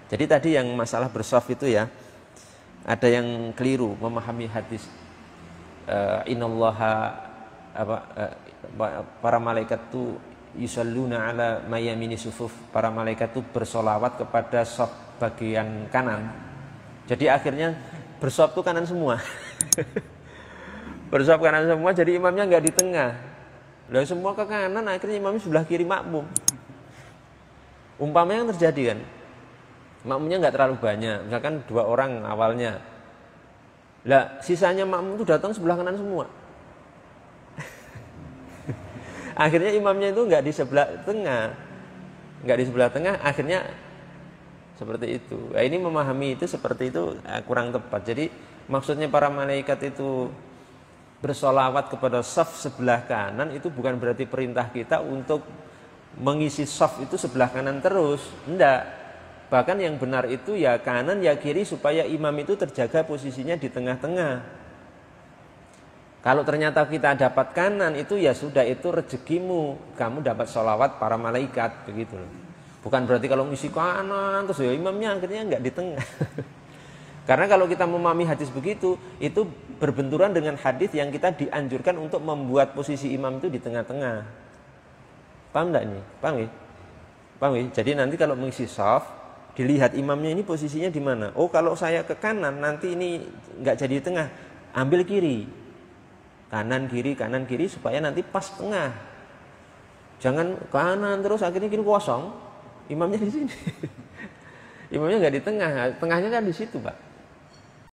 Jadi tadi yang masalah bersaf itu ya, ada yang keliru memahami hadis innallaha para malaikat itu yusalluna ala mayamini sufuf, para malaikat itu bersolawat kepada saf bagian kanan. Jadi akhirnya bersaf itu kanan semua. Bersaf kanan semua, jadi imamnya nggak di tengah. Lah semua ke kanan, akhirnya imamnya sebelah kiri makmum. Umpamanya yang terjadi kan, makmumnya nggak terlalu banyak, misalkan 2 orang awalnya. Lah sisanya makmum itu datang sebelah kanan semua. Akhirnya imamnya itu nggak di sebelah tengah, akhirnya seperti itu. Nah, ini memahami itu seperti itu kurang tepat. Jadi maksudnya para malaikat itu bersolawat kepada saf sebelah kanan itu bukan berarti perintah kita untuk mengisi saf itu sebelah kanan terus. Enggak. Bahkan yang benar itu ya kanan ya kiri supaya imam itu terjaga posisinya di tengah-tengah. Kalau ternyata kita dapat kanan itu ya sudah, itu rezekimu, kamu dapat sholawat para malaikat begitu loh. Bukan berarti kalau ngisi kanan terus ya imamnya akhirnya enggak di tengah. Karena kalau kita memahami hadis begitu, itu berbenturan dengan hadis yang kita dianjurkan untuk membuat posisi imam itu di tengah-tengah. Paham enggak ini? Paham ya? Paham ya? Jadi nanti kalau mengisi shaf, dilihat imamnya ini posisinya di mana. Oh, kalau saya ke kanan nanti ini enggak jadi di tengah, ambil kiri. Kanan kiri supaya nanti pas tengah. Jangan kanan terus akhirnya kiri kosong. Imamnya di sini. Imamnya enggak di tengah. Tengahnya kan di situ, Pak.